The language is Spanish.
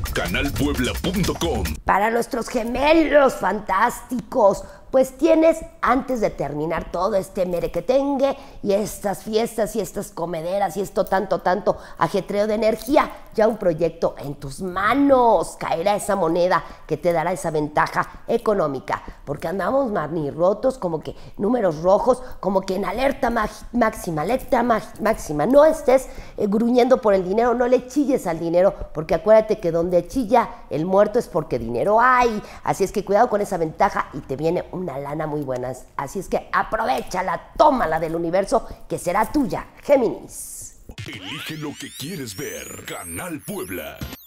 canalpuebla.com. Para nuestros gemelos fantásticos, pues tienes, antes de terminar todo este merequetengue y estas fiestas y estas comederas y esto tanto ajetreo de energía, ya un proyecto en tus manos. Caerá esa moneda que te dará esa ventaja económica, porque andamos manirrotos, como que números rojos, como que en alerta máxima. No estés gruñendo por el dinero, no le chilles al dinero, porque acuérdate que donde chilla el muerto es porque dinero hay. Así es que cuidado con esa ventaja y te viene una lana muy buena. Así es que aprovéchala, tómala del universo, que será tuya, Géminis. Elige lo que quieres ver. Canal Puebla.